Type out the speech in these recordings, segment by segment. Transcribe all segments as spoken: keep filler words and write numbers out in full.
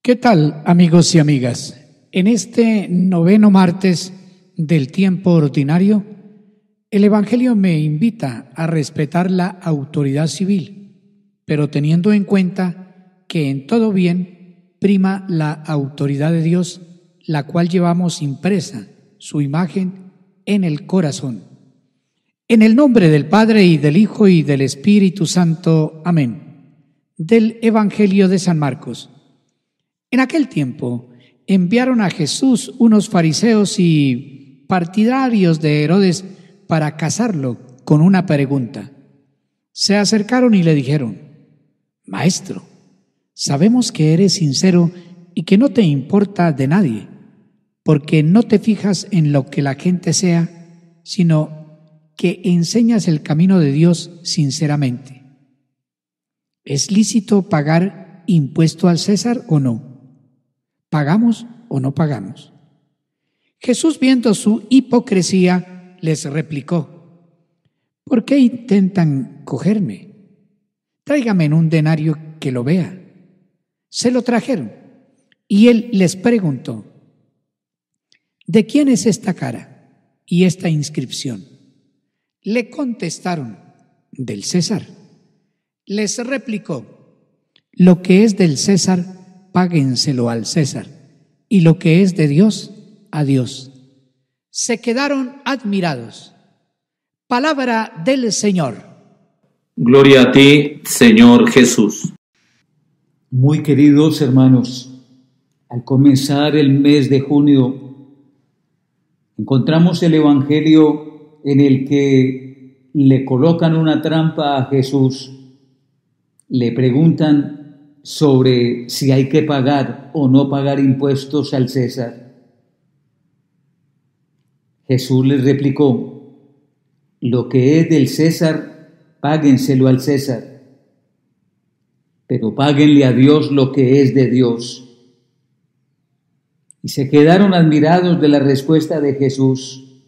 ¿Qué tal, amigos y amigas? En este noveno martes del tiempo ordinario, el Evangelio me invita a respetar la autoridad civil, pero teniendo en cuenta que en todo bien prima la autoridad de Dios, la cual llevamos impresa su imagen en el corazón. En el nombre del Padre, y del Hijo, y del Espíritu Santo. Amén. Del Evangelio de San Marcos. En aquel tiempo enviaron a Jesús unos fariseos y partidarios de Herodes para casarlo con una pregunta. Se acercaron y le dijeron: Maestro, sabemos que eres sincero y que no te importa de nadie, porque no te fijas en lo que la gente sea, sino que enseñas el camino de Dios sinceramente. ¿Es lícito pagar impuesto al César o no? ¿Pagamos o no pagamos? Jesús, viendo su hipocresía, les replicó: ¿Por qué intentan cogerme? Tráigame en un denario que lo vea. Se lo trajeron, y él les preguntó: ¿De quién es esta cara y esta inscripción? Le contestaron: del César. Les replicó: Lo que es del César, páguenselo al César, y lo que es de Dios, a Dios. Se quedaron admirados. Palabra del Señor. Gloria a ti, Señor Jesús. Muy queridos hermanos, al comenzar el mes de junio, encontramos el Evangelio en el que le colocan una trampa a Jesús. Le preguntan sobre si hay que pagar o no pagar impuestos al César. Jesús les replicó: lo que es del César, páguenselo al César, pero páguenle a Dios lo que es de Dios. Y se quedaron admirados de la respuesta de Jesús.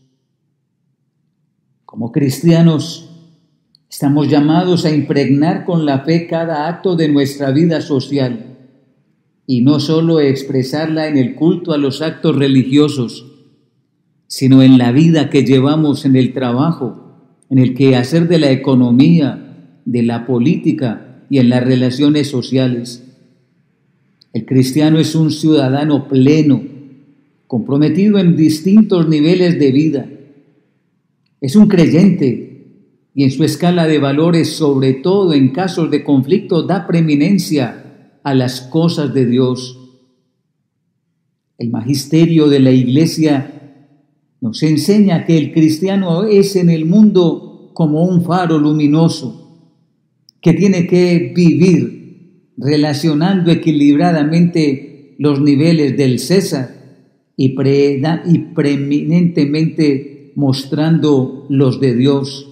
Como cristianos, estamos llamados a impregnar con la fe cada acto de nuestra vida social y no solo expresarla en el culto a los actos religiosos, sino en la vida que llevamos en el trabajo, en el quehacer de la economía, de la política y en las relaciones sociales. El cristiano es un ciudadano pleno, comprometido en distintos niveles de vida. Es un creyente y en su escala de valores, sobre todo en casos de conflicto, da preeminencia a las cosas de Dios. El magisterio de la Iglesia nos enseña que el cristiano es en el mundo como un faro luminoso, que tiene que vivir relacionando equilibradamente los niveles del César y, pre, y preeminentemente mostrando los de Dios.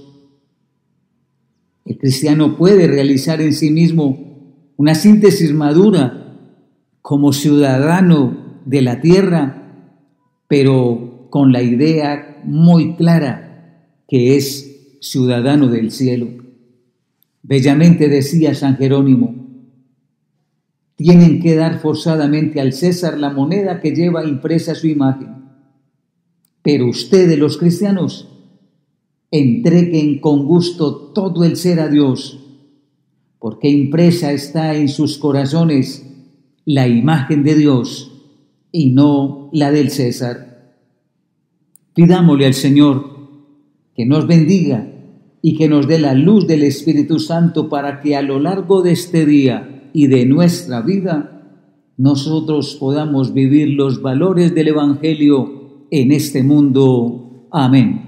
El cristiano puede realizar en sí mismo una síntesis madura como ciudadano de la tierra, pero con la idea muy clara que es ciudadano del cielo. Bellamente decía San Jerónimo: tienen que dar forzadamente al César la moneda que lleva impresa su imagen, pero ustedes, los cristianos, entreguen con gusto todo el ser a Dios, porque impresa está en sus corazones la imagen de Dios y no la del César. Pidámosle al Señor que nos bendiga y que nos dé la luz del Espíritu Santo para que a lo largo de este día y de nuestra vida nosotros podamos vivir los valores del Evangelio en este mundo. Amén.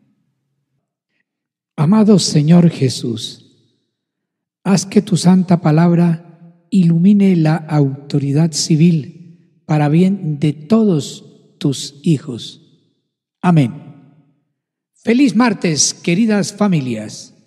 Amado Señor Jesús, haz que tu santa palabra ilumine la autoridad civil para bien de todos tus hijos. Amén. Feliz martes, queridas familias.